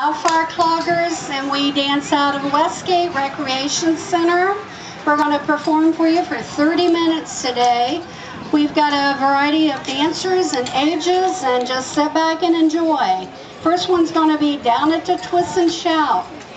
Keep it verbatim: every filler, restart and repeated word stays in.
Wildfire Cloggers, and we dance out of Westgate Recreation Center. We're going to perform for you for thirty minutes today. We've got a variety of dancers and ages, and just sit back and enjoy. First one's going to be Down at the Twist and Shout.